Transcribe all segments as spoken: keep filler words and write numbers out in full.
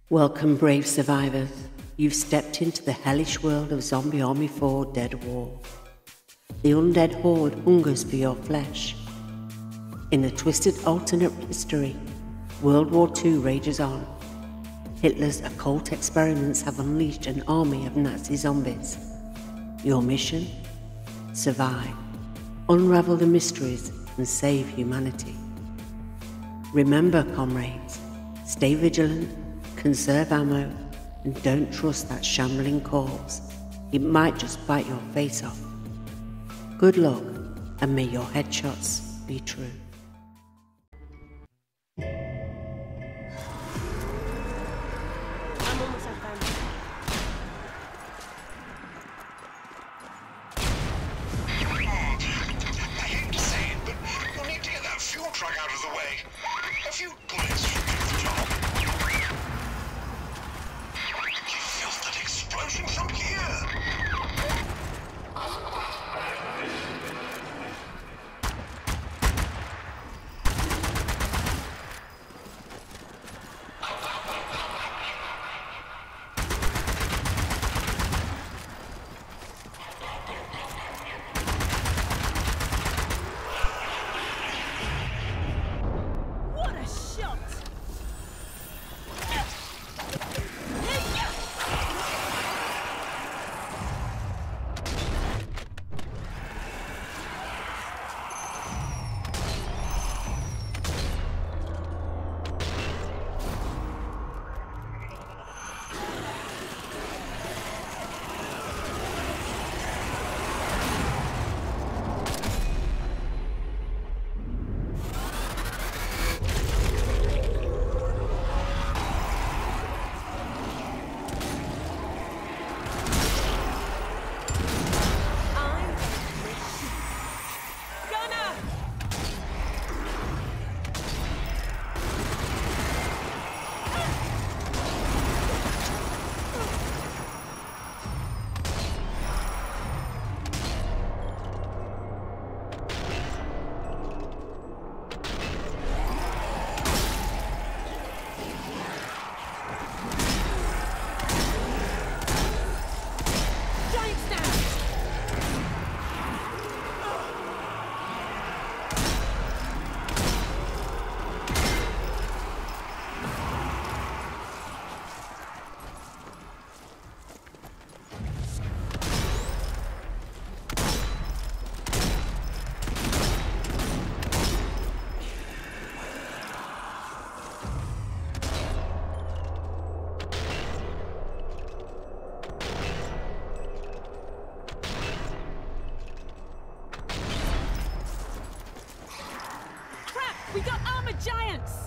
Welcome, brave survivors. You've stepped into the hellish world of Zombie Army four Dead War. The undead horde hungers for your flesh. In a twisted alternate history, World War Two rages on. Hitler's occult experiments have unleashed an army of Nazi zombies. Your mission? Survive, unravel the mysteries, and save humanity. Remember, comrades, stay vigilant, conserve ammo, and don't trust that shambling corpse. It might just bite your face off. Good luck, and may your headshots be true. I'm almost out there. I hate to say it, but you'll need to get that fuel truck out of the way. A few bullets should do the job. You felt that explosion from here? What a shot! I'm Gunner! Giants down! Crap! We got armored giants!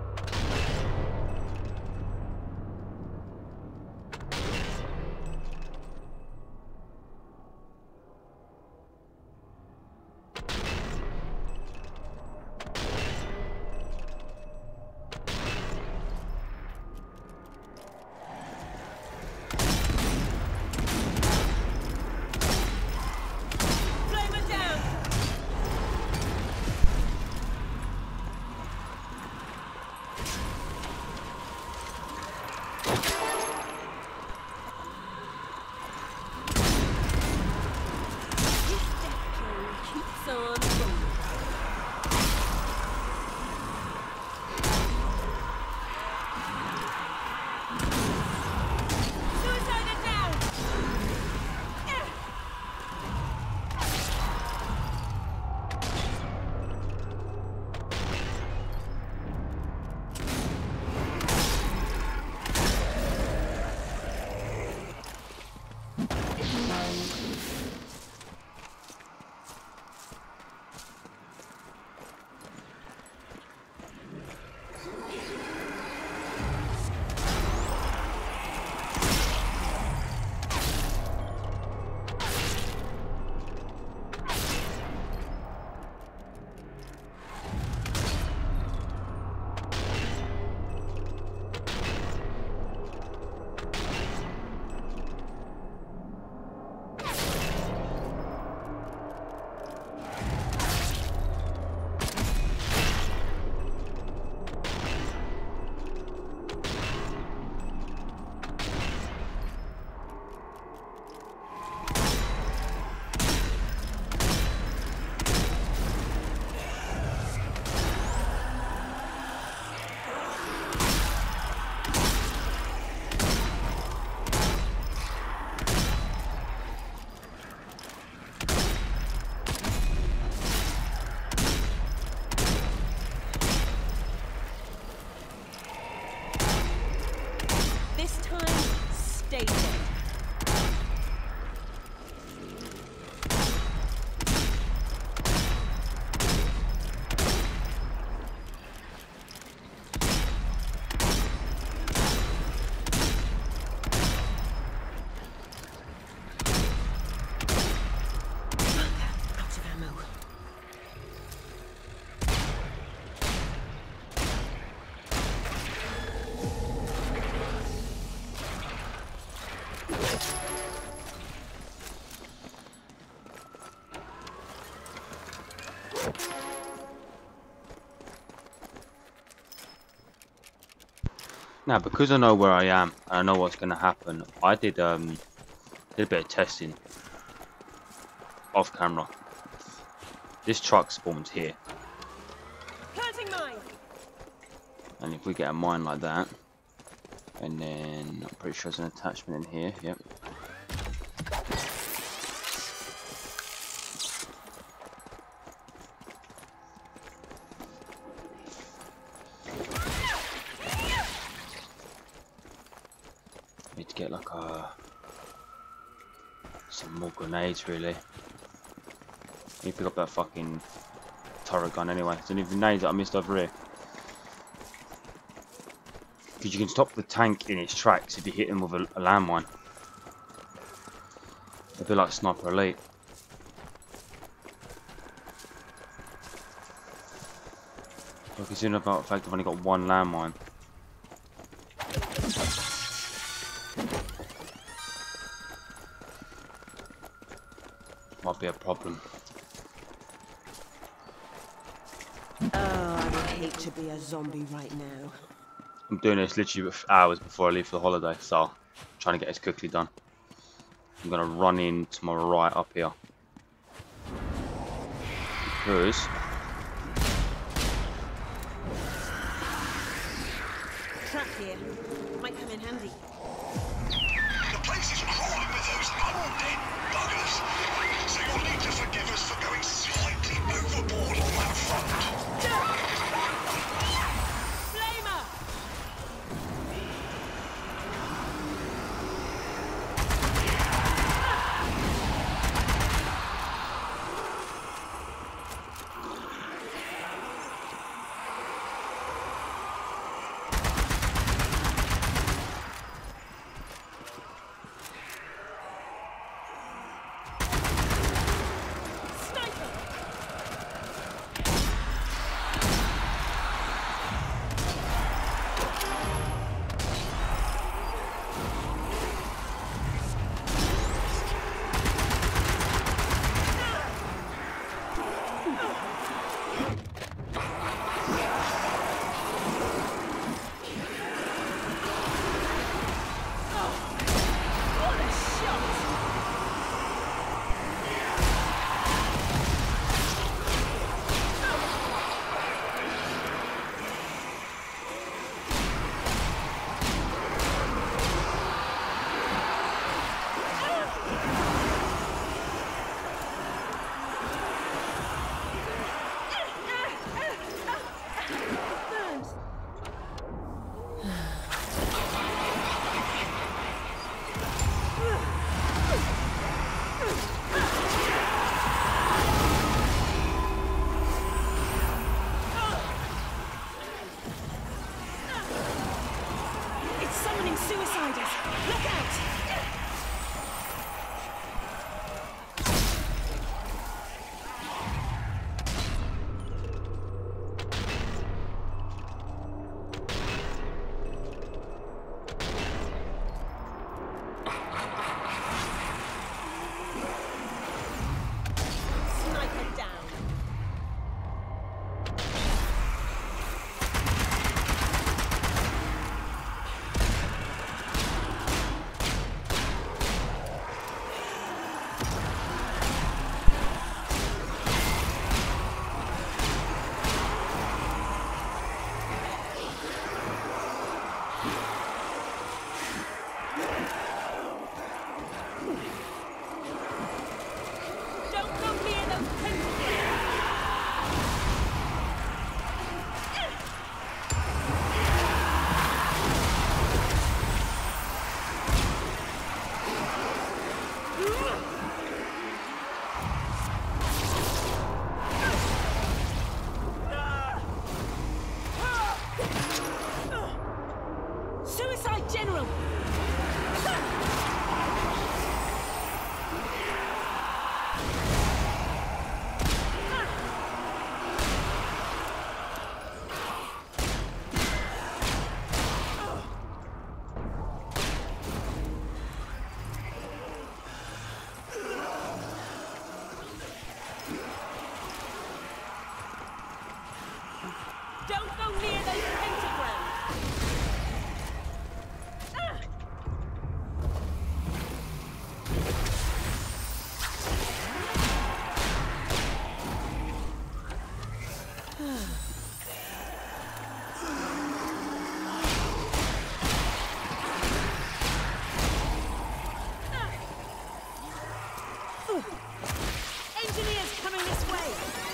Flamer down! This death kill keeps on rolling. Suicide down! Eh. stay dead. Out of ammo. Now, because I know where I am and I know what's going to happen, I did um did a bit of testing off camera. This truck spawned here, Planting mine. and if we get a mine like that, and then I'm pretty sure there's an attachment in here. Yep. Need to get like a some more grenades really. Need to pick up that fucking turret gun anyway. There's any grenades that I missed over here. Because you can stop the tank in its tracks if you hit him with a, a landmine. A bit like Sniper Elite. But considering about the fact I've only got one landmine. Might be a problem. Oh, I would hate to be a zombie right now. I'm doing this literally hours before I leave for the holiday, so I'm trying to get this quickly done. I'm gonna run in to my right up here. Because Trap here. Might come in handy. The place is crawling with those undead buggers. So you'll need to forgive us for going slightly overboard on that front. Flamer! Suiciders! Look out! Sniper down. Don't go near those tentacles! problem. Don't go near those pentagrams! Ah! Engineers coming this way!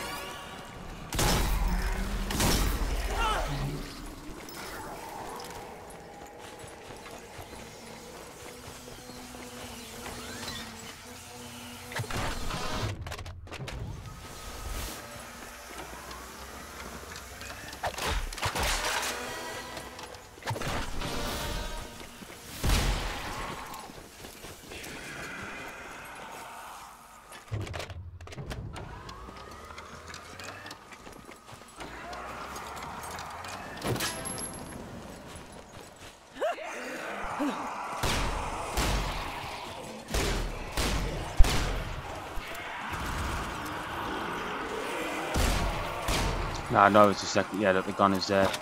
No, I know it's just like, yeah, that the gun is there.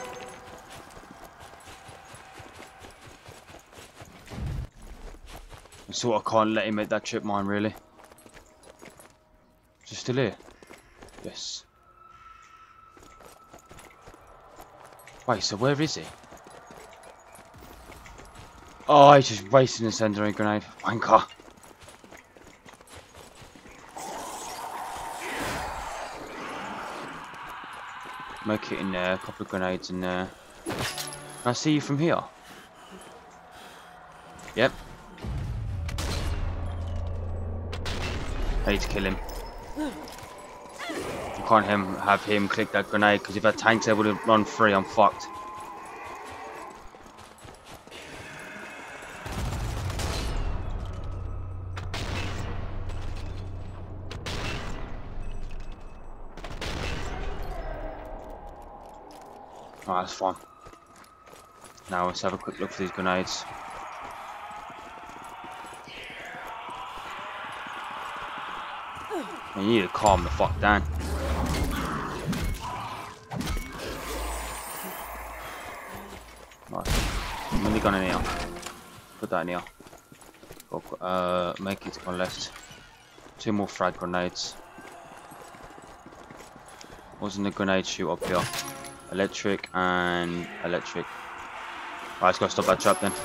I sort of can't let him make that trip mine, really. Is he still here? Yes. Wait, so where is he? Oh, he's just racing and sending a grenade. Wanker. Make it in there, a couple of grenades in there. Can I see you from here? Yep. I need to kill him. I can't him have him click that grenade because if that tank's able to run free, I'm fucked. Alright, that's fine. Now let's have a quick look for these grenades. You need to calm the fuck down. Right. Minigun in here. Put that in here. Go, uh, make it on left. Two more frag grenades. Wasn't the grenade shoot up here? Electric and electric. Alright, let's go stop that trap then.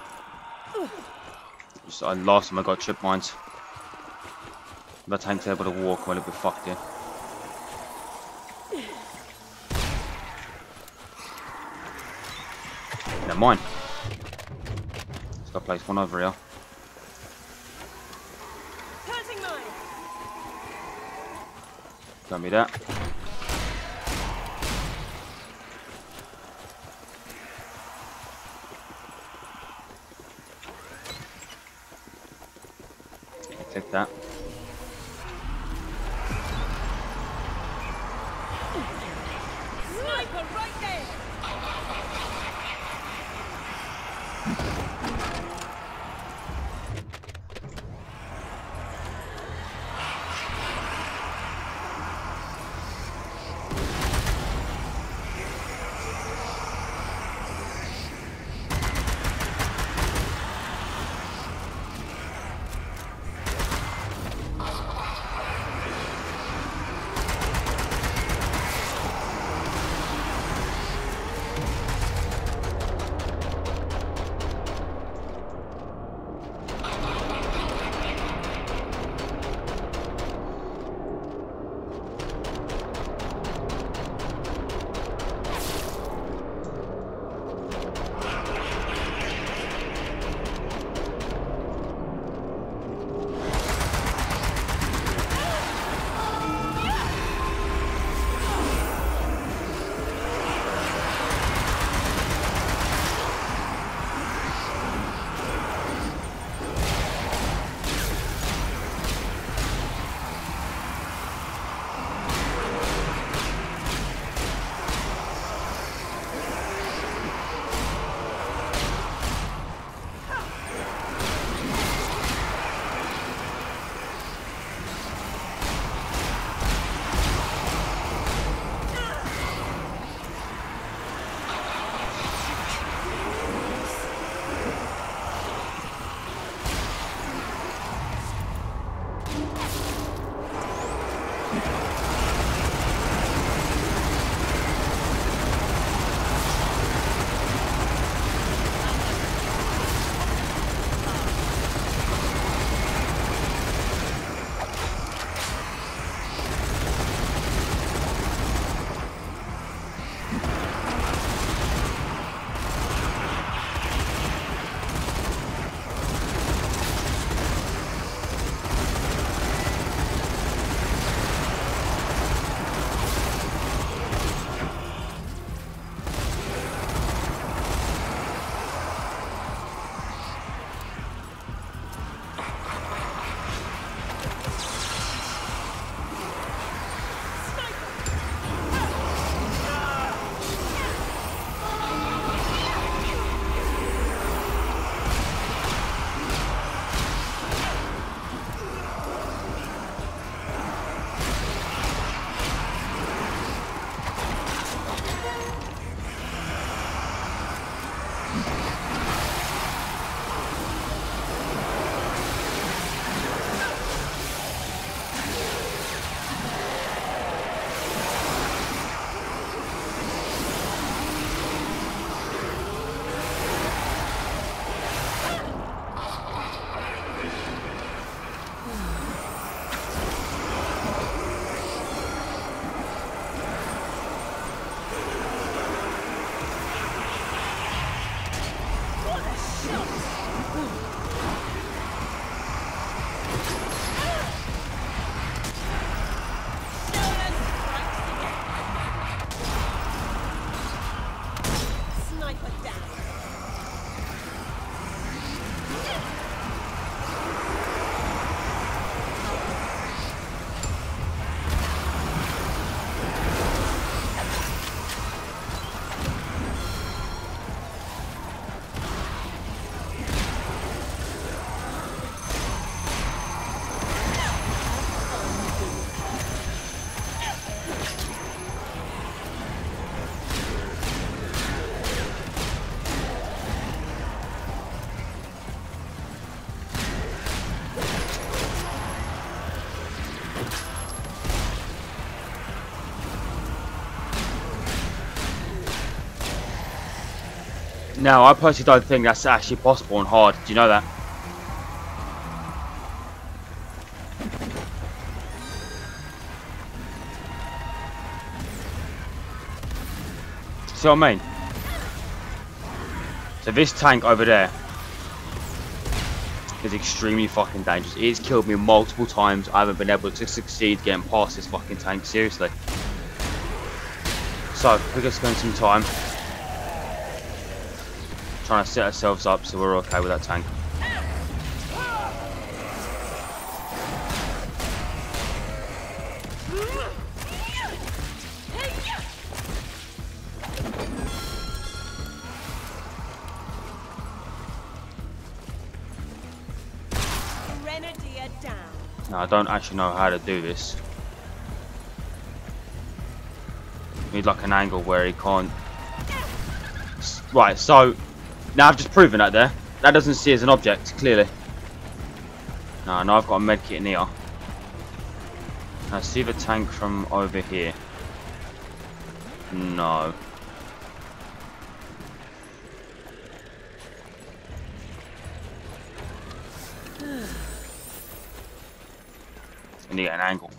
Just, uh, last time I got trip mines. That tank's able to walk, well, it'll be fucked in. Never mind. Let's go place one over here. Don't be that. Click that. Sniper right there. Sniper down. Now, I personally don't think that's actually possible and hard. Do you know that? See what I mean? So this tank over there is extremely fucking dangerous. It's killed me multiple times. I haven't been able to succeed getting past this fucking tank, seriously. So, we're gonna spend some time trying to set ourselves up so we're okay with that tank. Grenadier down. Now, I don't actually know how to do this. Need like an angle where he can't. Right, so now I've just proven that there. That doesn't see as an object, clearly. No, now I've got a medkit in here. Now see the tank from over here. No. I need to get an angle.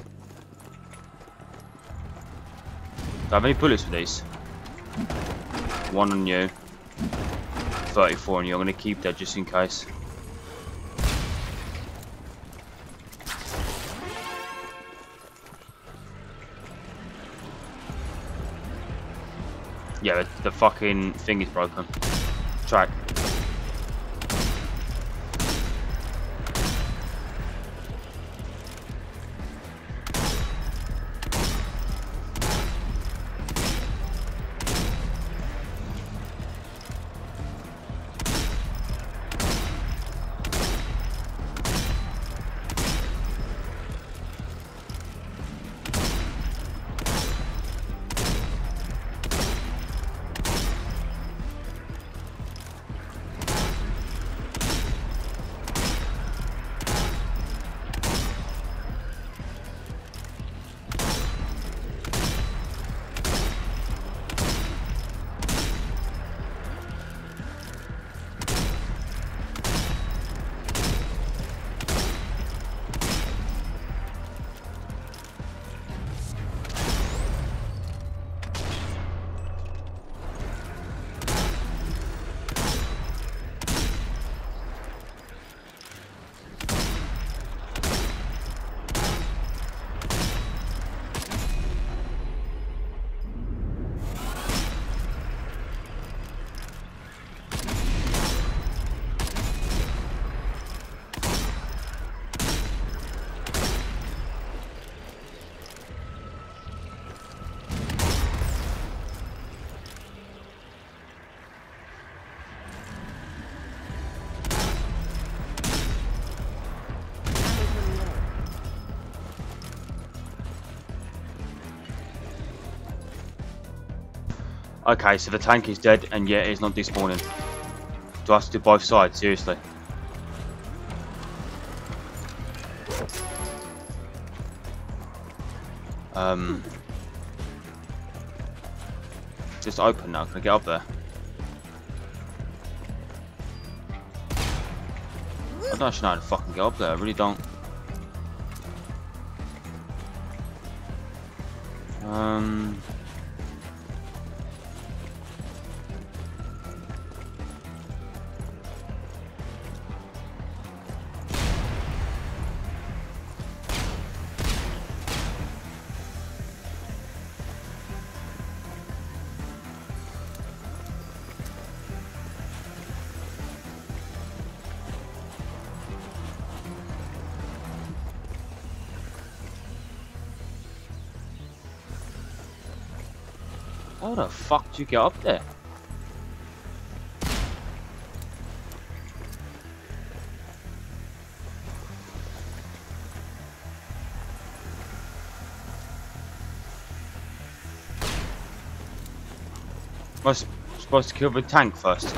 Do I have any bullets for these? One on you. thirty-four on you. I'm going to keep that just in case. Yeah, the, the fucking thing is broken. Track. Okay, so the tank is dead, and yet it's not despawning. Do I have to do both sides? Seriously? Um, just open now. Can I get up there? I don't actually know how to fucking get up there. I really don't. Um. How the fuck did you get up there? Was supposed to kill the tank first.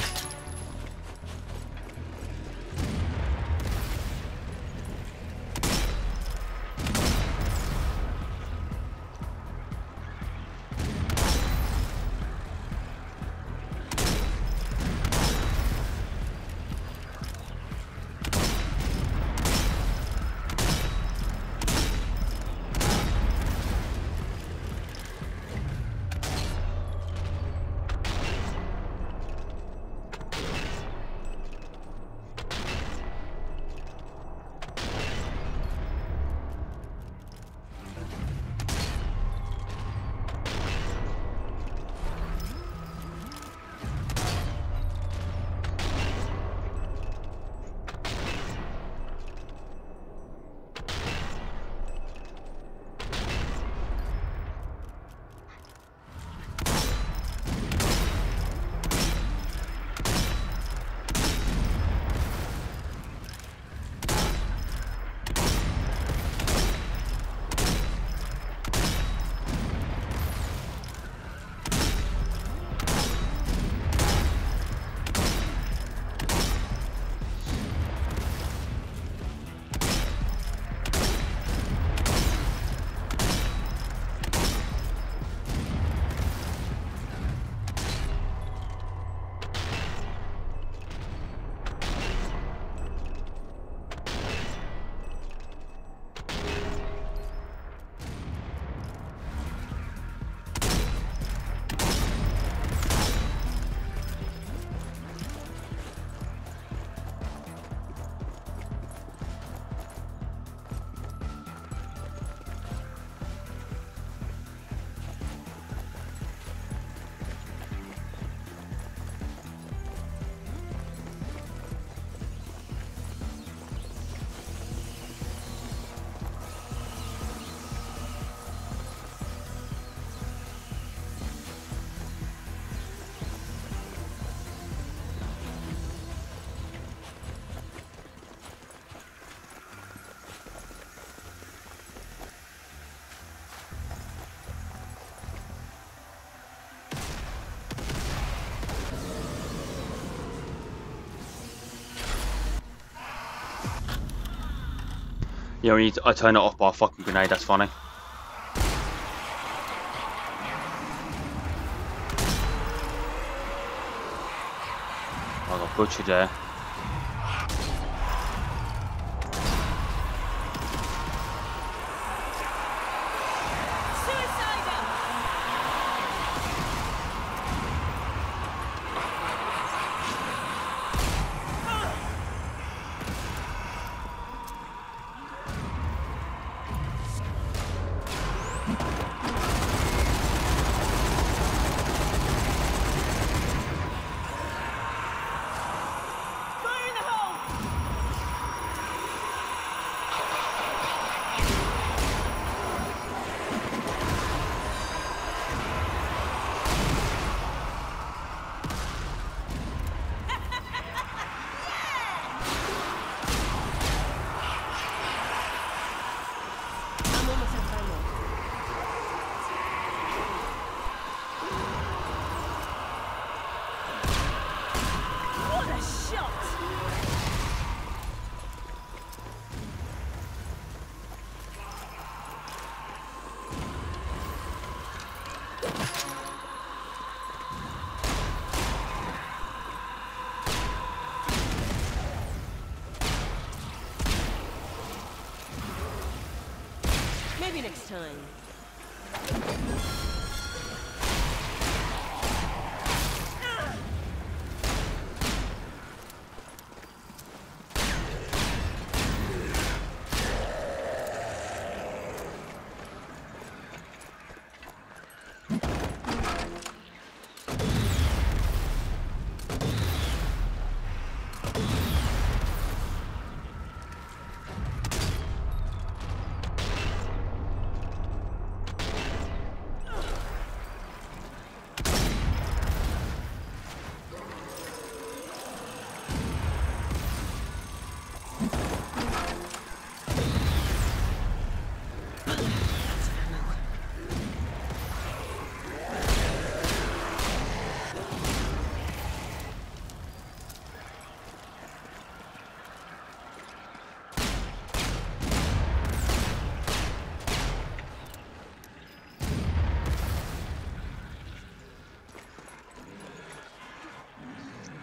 Yeah, when you t I turn it off by a fucking grenade, that's funny. I got butchered there. Maybe next time.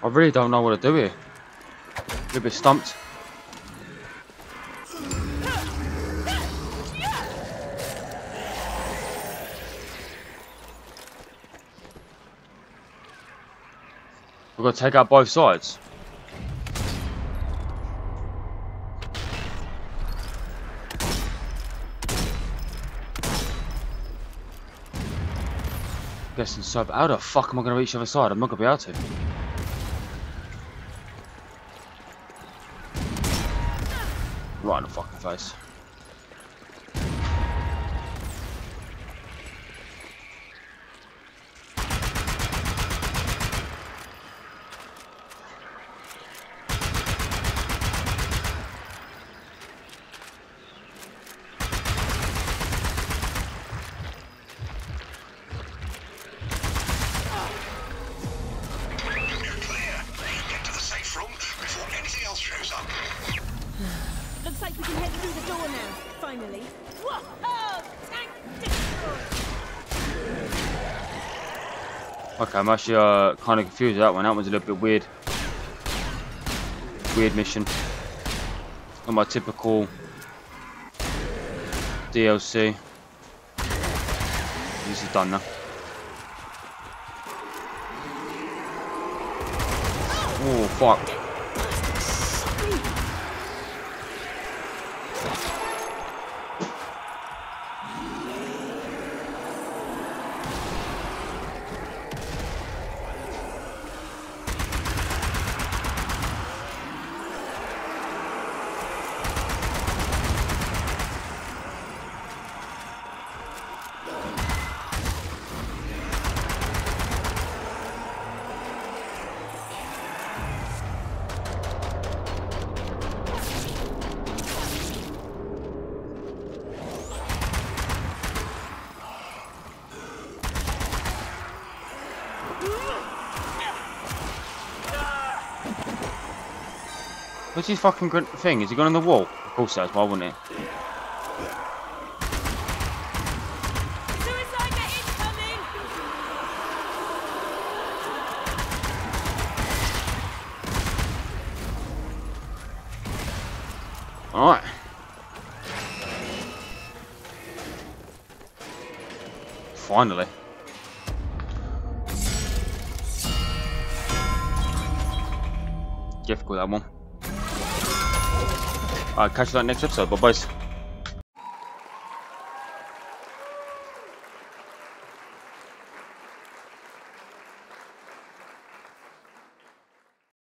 I really don't know what to do here. A little bit stumped. We've got to take out both sides. Guessing so, but how the fuck am I going to reach the other side? I'm not going to be able to. Right in the fucking face. Looks like we can head through the door now, finally. Whoa! Tank destroyed! Okay, I'm actually uh, kind of confused with that one. That one's a little bit weird. Weird mission. Not my typical D L C. This is done now. Oh, fuck. What's his fucking gr thing? Is he going on the wall? Of course that's why, wouldn't it? Suicide net incoming! Alright. Finally. Difficult that one. Alright, catch you on the next episode. Bye, boys.